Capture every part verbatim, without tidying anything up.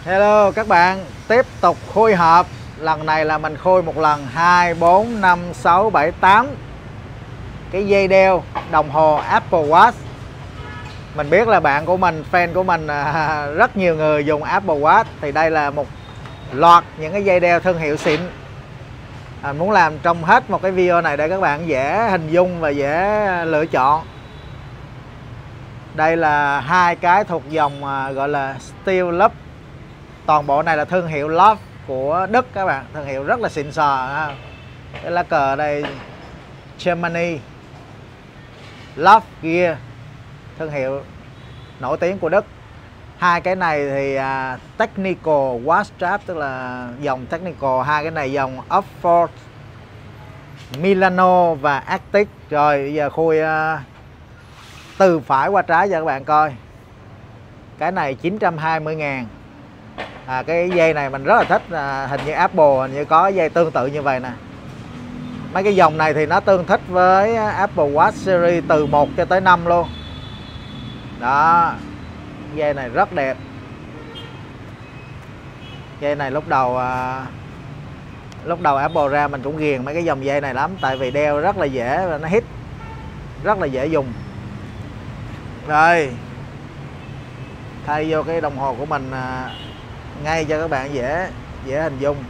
Hello các bạn, tiếp tục khui hộp. Lần này là mình khui một lần hai, bốn, năm, sáu, bảy, tám cái dây đeo đồng hồ Apple Watch. Mình biết là bạn của mình, fan của mình rất nhiều người dùng Apple Watch. Thì đây là một loạt những cái dây đeo thương hiệu xịn. à, Muốn làm trong hết một cái video này để các bạn dễ hình dung và dễ lựa chọn. Đây là hai cái thuộc dòng gọi là Steel Love. Toàn bộ này là thương hiệu Love của Đức các bạn, thương hiệu rất là xịn sò ha. Cái lá cờ đây Germany, Love Gear, thương hiệu nổi tiếng của Đức. Hai cái này thì uh, Technical Watch Strap, tức là dòng Technical. Hai cái này dòng Oxford, Milano và Arctic. Rồi bây giờ khui uh, từ phải qua trái cho các bạn coi. Cái này chín trăm hai mươi ngàn. À, cái dây này mình rất là thích, à, hình như Apple hình như có dây tương tự như vậy nè. Mấy cái dòng này thì nó tương thích với Apple Watch series từ một cho tới năm luôn. Đó, dây này rất đẹp. Dây này lúc đầu à, lúc đầu Apple ra mình cũng ghiền mấy cái dòng dây này lắm, tại vì đeo rất là dễ và nó hít, rất là dễ dùng. Rồi, thay vô cái đồng hồ của mình à, ngay cho các bạn dễ dễ hình dung.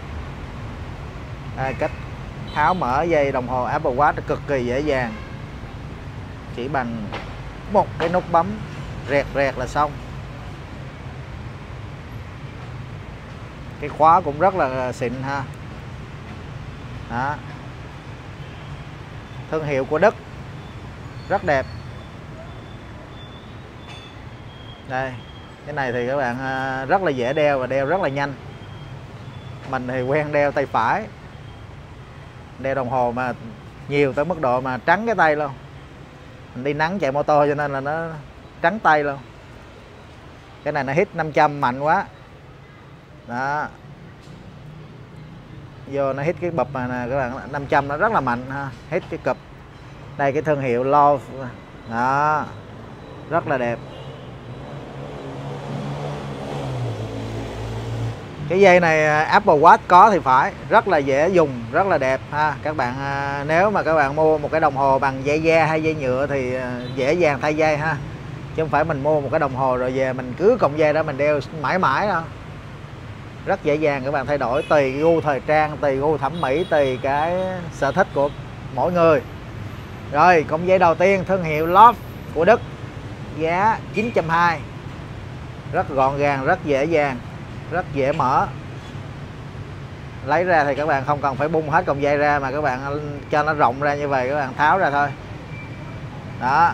À, cách tháo mở dây đồng hồ Apple Watch cực kỳ dễ dàng, chỉ bằng một cái nút bấm rẹt rẹt là xong. Cái khóa cũng rất là xịn ha. Đó, thương hiệu của Đức, rất đẹp. Đây, cái này thì các bạn rất là dễ đeo và đeo rất là nhanh. Mình thì quen đeo tay phải, đeo đồng hồ mà nhiều tới mức độ mà trắng cái tay luôn. Mình đi nắng chạy mô tô cho nên là nó trắng tay luôn. Cái này nó hít năm trăm mạnh quá. Đó, vô nó hít cái bập mà nè các bạn, năm trăm nó rất là mạnh ha, hít cái cụp. Đây cái thương hiệu Love. Đó, rất là đẹp. Cái dây này Apple Watch có thì phải, rất là dễ dùng, rất là đẹp ha. Các bạn nếu mà các bạn mua một cái đồng hồ bằng dây da hay dây nhựa thì dễ dàng thay dây ha. Chứ không phải mình mua một cái đồng hồ rồi về mình cứ cọng dây đó mình đeo mãi mãi đâu. Rất dễ dàng các bạn thay đổi tùy gu thời trang, tùy gu thẩm mỹ, tùy cái sở thích của mỗi người. Rồi, cọng dây đầu tiên thương hiệu Love của Đức, giá chín trăm hai mươi. Rất gọn gàng, rất dễ dàng, rất dễ mở. Lấy ra thì các bạn không cần phải bung hết cọng dây ra, mà các bạn cho nó rộng ra như vậy, các bạn tháo ra thôi. Đó,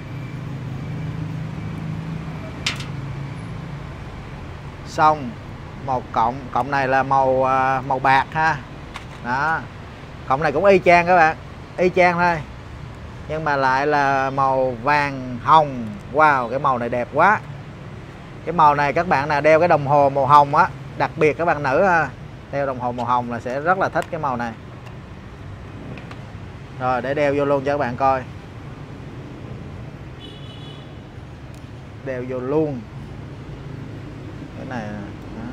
xong một cọng. Cọng này là màu màu bạc ha. Đó, cọng này cũng y chang các bạn, y chang thôi, nhưng mà lại là màu vàng hồng. Wow, cái màu này đẹp quá. Cái màu này các bạn nào đeo cái đồng hồ màu hồng á, đặc biệt các bạn nữ ha, đeo đồng hồ màu hồng là sẽ rất là thích cái màu này. Rồi, để đeo vô luôn cho các bạn coi. Đeo vô luôn cái này. Đó.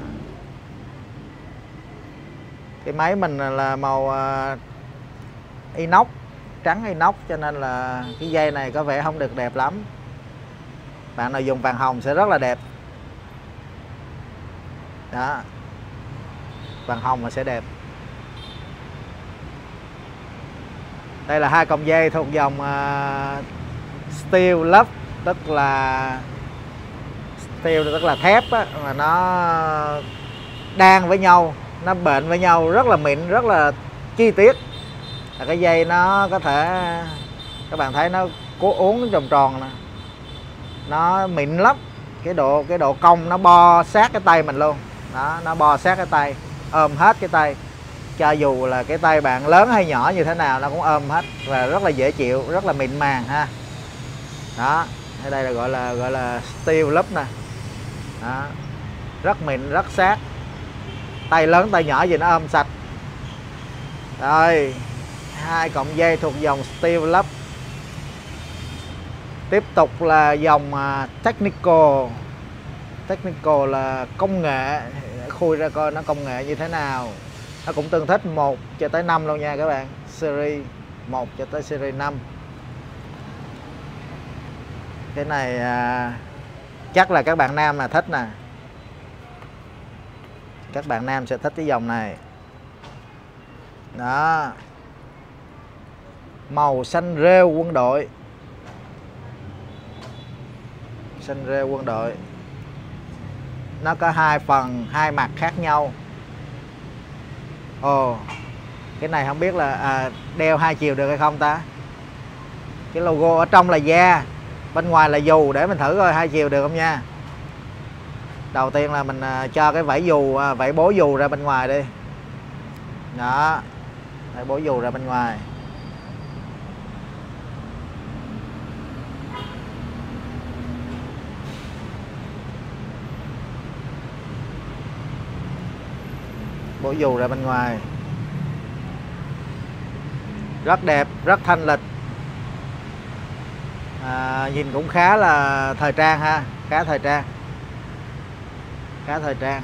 Cái máy mình là màu uh, inox, trắng inox, cho nên là cái dây này có vẻ không được đẹp lắm. Bạn nào dùng vàng hồng sẽ rất là đẹp. Đó, vàng hồng là sẽ đẹp. Đây là hai cọng dây thuộc dòng uh, Steel Love, tức là steel tức là thép á, mà nó đan với nhau, nó bện với nhau rất là mịn, rất là chi tiết. Là cái dây nó có thể các bạn thấy nó cố uốn tròn tròn nè, nó mịn lắm. Cái độ cái độ cong nó bo sát cái tay mình luôn. Đó, nó bo sát cái tay, ôm hết cái tay. Cho dù là cái tay bạn lớn hay nhỏ như thế nào nó cũng ôm hết, và rất là dễ chịu, rất là mịn màng ha. Đó, ở đây là gọi là gọi là Steel Love nè. Đó, rất mịn, rất sát. Tay lớn tay nhỏ gì nó ôm sạch. Rồi, hai cọng dây thuộc dòng Steel Love. Tiếp tục là dòng Technical Technical là công nghệ, khui ra coi nó công nghệ như thế nào. Nó cũng tương thích một cho tới năm luôn nha các bạn, series một cho tới series năm. Cái này à, chắc là các bạn nam là thích nè, các bạn nam sẽ thích cái dòng này đó. Màu xanh rêu quân đội, xanh rêu quân đội. Nó có hai phần, hai mặt khác nhau. Ồ, cái này không biết là à, đeo hai chiều được hay không ta. Cái logo ở trong là da, bên ngoài là dù, để mình thử coi hai chiều được không nha. Đầu tiên là mình à, cho cái vảy dù, à, vảy bố dù ra bên ngoài đi. Đó, vảy bố dù ra bên ngoài. Bố dù ra bên ngoài. Rất đẹp, rất thanh lịch. À, nhìn cũng khá là thời trang ha, khá thời trang. Khá thời trang.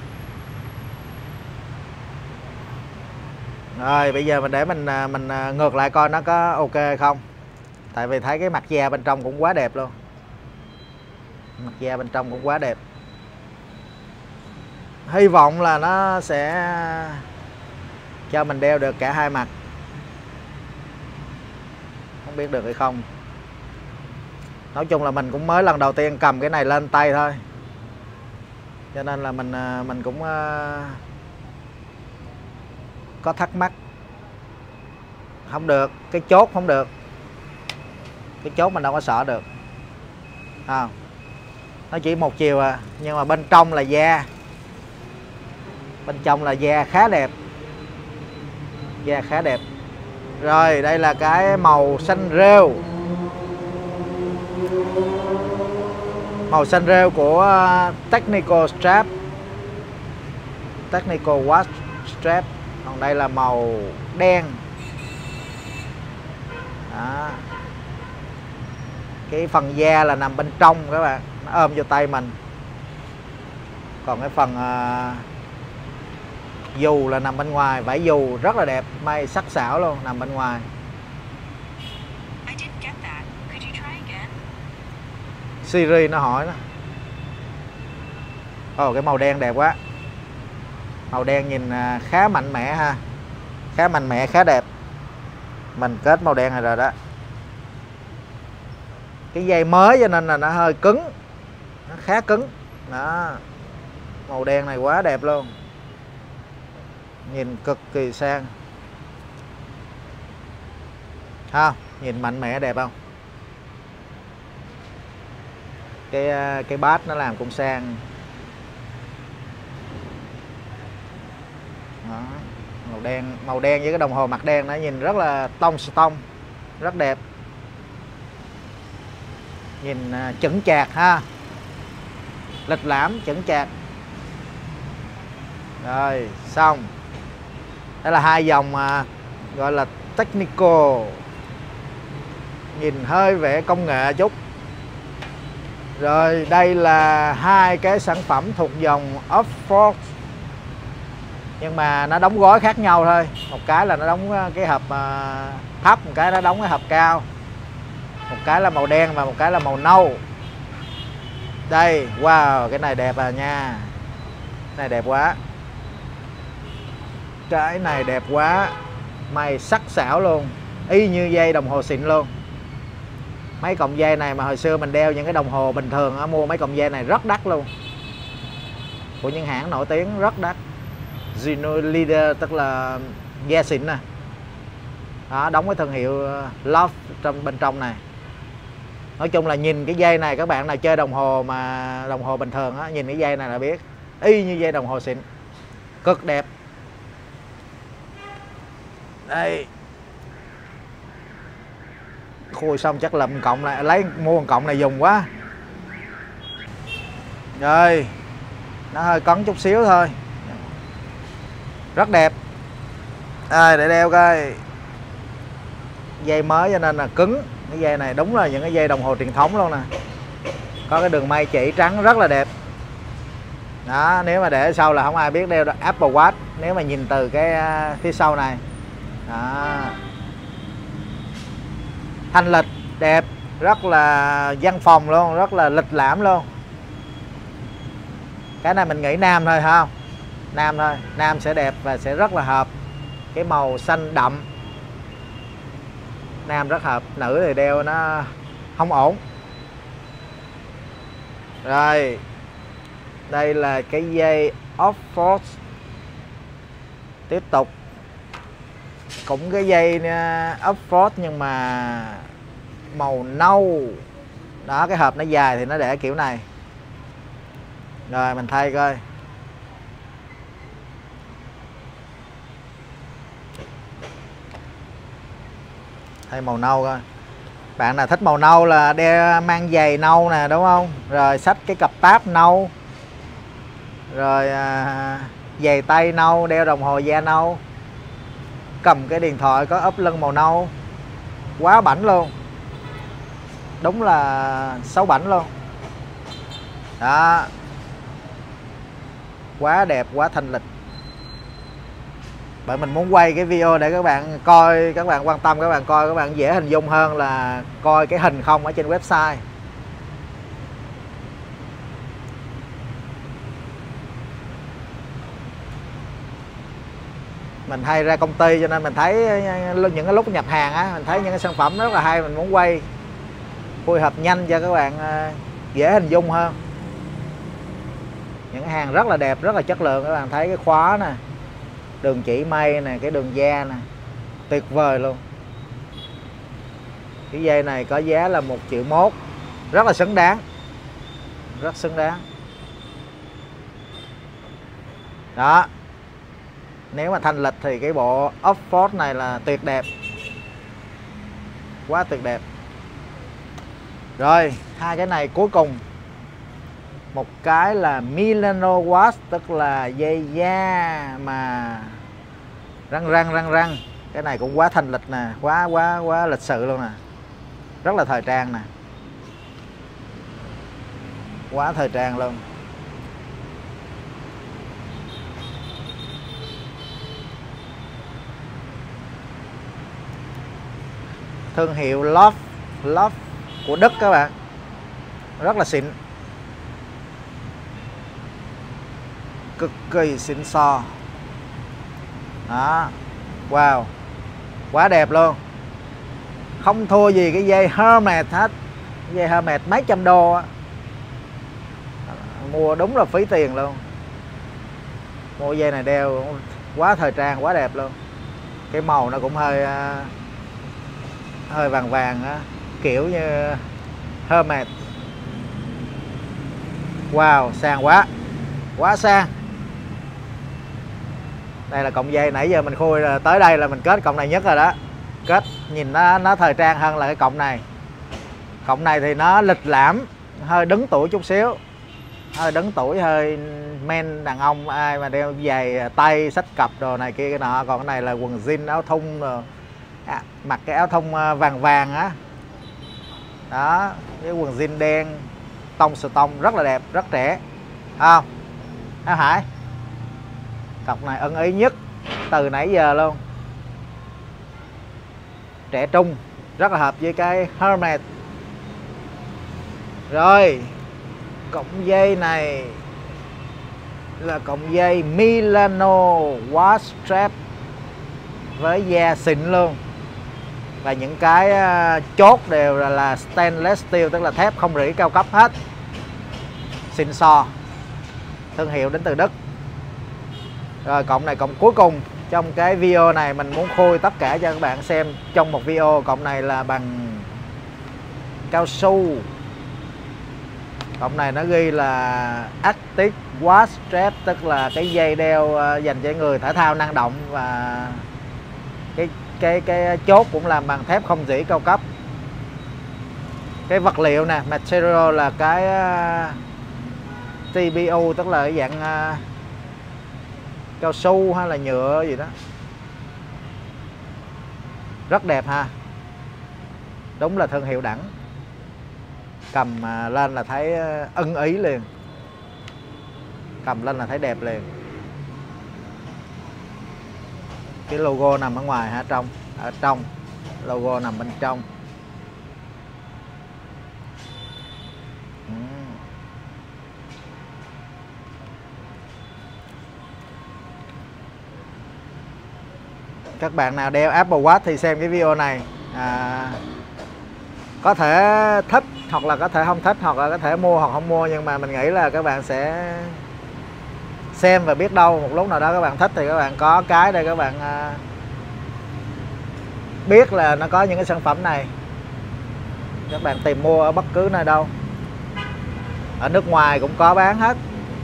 Rồi bây giờ mình để mình mình ngược lại coi nó có ok không. Tại vì thấy cái mặt da bên trong cũng quá đẹp luôn. Mặt da bên trong cũng quá đẹp. Hy vọng là nó sẽ cho mình đeo được cả hai mặt. Không biết được hay không. Nói chung là mình cũng mới lần đầu tiên cầm cái này lên tay thôi, cho nên là mình mình cũng có thắc mắc. Không được, cái chốt không được. Cái chốt mình đâu có sợ được à. Nó chỉ một chiều à, nhưng mà bên trong là da. Bên trong là da khá đẹp. Da khá đẹp. Rồi đây là cái màu xanh rêu. Màu xanh rêu của Technical Strap, Technical Watch Strap. Còn đây là màu đen. Đó. Cái phần da là nằm bên trong các bạn, nó ôm vô tay mình. Còn cái phần uh, dù là nằm bên ngoài. Vải dù rất là đẹp, may sắc sảo luôn, nằm bên ngoài. Siri nó hỏi nó. Ồ, cái màu đen đẹp quá. Màu đen nhìn khá mạnh mẽ ha. Khá mạnh mẽ, khá đẹp. Mình kết màu đen này rồi đó. Cái dây mới cho nên là nó hơi cứng. Nó khá cứng. Đó. Màu đen này quá đẹp luôn. Nhìn cực kỳ sang. Ha, nhìn mạnh mẽ đẹp không? Cái cái bát nó làm cũng sang. Đó. Màu đen, màu đen với cái đồng hồ mặt đen nó nhìn rất là tông tông, rất đẹp. Nhìn uh, chững chạc ha. Lịch lãm, chững chạc. Rồi, xong. Đây là hai dòng uh, gọi là Technical. Nhìn hơi vẻ công nghệ chút. Rồi đây là hai cái sản phẩm thuộc dòng Oxford, nhưng mà nó đóng gói khác nhau thôi. Một cái là nó đóng cái hộp uh, thấp, một cái nó đóng cái hộp cao. Một cái là màu đen và một cái là màu nâu. Đây, wow, cái này đẹp à nha. Cái này đẹp quá. Cái này đẹp quá. May sắc sảo luôn. Y như dây đồng hồ xịn luôn. Mấy cọng dây này mà hồi xưa mình đeo những cái đồng hồ bình thường á, mua mấy cọng dây này rất đắt luôn. Của những hãng nổi tiếng rất đắt. Gino Leader tức là da xịn nè. Đó, đóng cái thương hiệu Love trong bên trong này. Nói chung là nhìn cái dây này, các bạn nào chơi đồng hồ mà đồng hồ bình thường á, nhìn cái dây này là biết y như dây đồng hồ xịn. Cực đẹp. Đây. Khui xong chắc lụm cọng này, lấy mua một cọng này dùng quá. Rồi. Nó hơi cấn chút xíu thôi. Rất đẹp. À, để đeo coi. Dây mới cho nên là cứng. Cái dây này đúng là những cái dây đồng hồ truyền thống luôn nè. Có cái đường may chỉ trắng rất là đẹp. Đó, nếu mà để ở sau là không ai biết đeo Apple Watch nếu mà nhìn từ cái phía sau này. Đó. Thanh lịch, đẹp, rất là văn phòng luôn, rất là lịch lãm luôn. Cái này mình nghĩ nam thôi không? Nam thôi, nam sẽ đẹp và sẽ rất là hợp. Cái màu xanh đậm, nam rất hợp, nữ thì đeo nó không ổn. Rồi, đây là cái dây Oxford. Tiếp tục cũng cái dây Oxford nhưng mà màu nâu. Đó, cái hộp nó dài thì nó để kiểu này. Rồi mình thay coi. Thay màu nâu coi. Bạn nào thích màu nâu là đeo mang giày nâu nè, đúng không? Rồi xách cái cặp táp nâu. Rồi à, giày tay nâu, đeo đồng hồ da nâu. Cầm cái điện thoại có ốp lưng màu nâu. Quá bảnh luôn. Đúng là xấu bảnh luôn. Đó. Quá đẹp, quá thanh lịch. Bởi mình muốn quay cái video để các bạn coi, các bạn quan tâm, các bạn coi, các bạn dễ hình dung hơn là coi cái hình không ở trên website. Mình hay ra công ty cho nên mình thấy những cái lúc nhập hàng á, mình thấy những cái sản phẩm rất là hay, mình muốn quay phối hợp nhanh cho các bạn dễ hình dung hơn. Những hàng rất là đẹp, rất là chất lượng. Các bạn thấy cái khóa nè, đường chỉ mây nè, cái đường da nè, tuyệt vời luôn. Cái dây này có giá là một triệu mốt, rất là xứng đáng, rất xứng đáng. Đó, nếu mà thanh lịch thì cái bộ Oxford này là tuyệt đẹp, quá tuyệt đẹp. Rồi hai cái này cuối cùng, một cái là Milano Watch, tức là dây da mà răng răng răng răng. Cái này cũng quá thanh lịch nè, quá quá quá lịch sự luôn nè, rất là thời trang nè, quá thời trang luôn. Thương hiệu Love Love của Đức các bạn, rất là xịn, cực kỳ xịn xò. Đó, wow, quá đẹp luôn, không thua gì cái dây Hermes hết. Dây Hermes mấy trăm đô á, mua đúng là phí tiền luôn. Mua dây này đeo quá thời trang, quá đẹp luôn. Cái màu nó cũng hơi hơi vàng vàng á, kiểu như Hermes. Wow, sang quá, quá sang. Đây là cọng dây nãy giờ mình khui là tới đây là mình kết cọng này nhất rồi đó. Kết nhìn nó nó thời trang hơn là cái cọng này. Cọng này thì nó lịch lãm, hơi đứng tuổi chút xíu, hơi đứng tuổi, hơi men đàn ông, ai mà đeo giày tay xách cặp đồ này kia cái nọ. Còn cái này là quần jean áo thun rồi. À, mặc cái áo thun vàng vàng á. Đó, cái quần jean đen tông sờ tông rất là đẹp, rất trẻ. Không? Áo Hải. Cọc này ưng ý nhất từ nãy giờ luôn. Trẻ trung, rất là hợp với cái Hermes. Rồi, cọng dây này là cọng dây Milano Watch Strap với da xịn luôn. Và những cái chốt đều là, là stainless steel, tức là thép không rỉ cao cấp hết. Xịn xò. Thương hiệu đến từ Đức. Rồi cọng này cọng cuối cùng trong cái video này, mình muốn khui tất cả cho các bạn xem trong một video. Cọng này là bằng cao su. Cọng này nó ghi là Active Watch Strap, tức là cái dây đeo dành cho người thể thao năng động. Và cái cái cái chốt cũng làm bằng thép không rỉ cao cấp. Cái vật liệu nè, material là cái tê bê u, tức là cái dạng uh, cao su hay là nhựa gì đó. Rất đẹp ha. Đúng là thương hiệu đẳng. Cầm uh, lên là thấy uh, ưng ý liền. cầm lên là thấy đẹp liền. Cái logo nằm ở ngoài hả, trong ở trong logo nằm bên trong. Các bạn nào đeo Apple Watch thì xem cái video này à, có thể thích hoặc là có thể không thích, hoặc là có thể mua hoặc không mua, nhưng mà mình nghĩ là các bạn sẽ xem và biết đâu một lúc nào đó các bạn thích thì các bạn có cái để các bạn à, biết là nó có những cái sản phẩm này, các bạn tìm mua ở bất cứ nơi đâu, ở nước ngoài cũng có bán hết.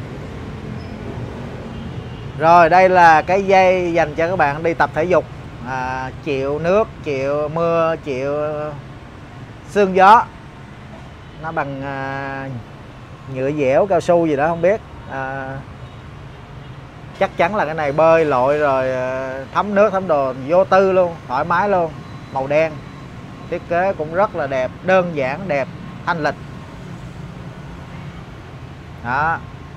Rồi đây là cái dây dành cho các bạn đi tập thể dục, à, chịu nước, chịu mưa, chịu sương gió. Nó bằng à, nhựa dẻo, cao su gì đó không biết. à, Chắc chắn là cái này bơi lội rồi à, thấm nước thấm đồ vô tư luôn, thoải mái luôn. Màu đen, thiết kế cũng rất là đẹp, đơn giản đẹp, thanh lịch. Đó,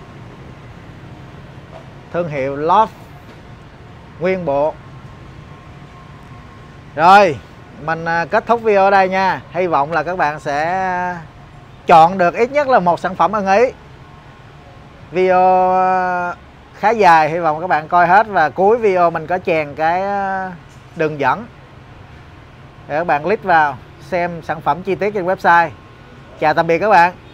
thương hiệu Loft nguyên bộ. Rồi mình kết thúc video ở đây nha. Hy vọng là các bạn sẽ chọn được ít nhất là một sản phẩm ưng ý. Video khá dài, hy vọng các bạn coi hết, và cuối video mình có chèn cái đường dẫn để các bạn click vào xem sản phẩm chi tiết trên website. Chào tạm biệt các bạn.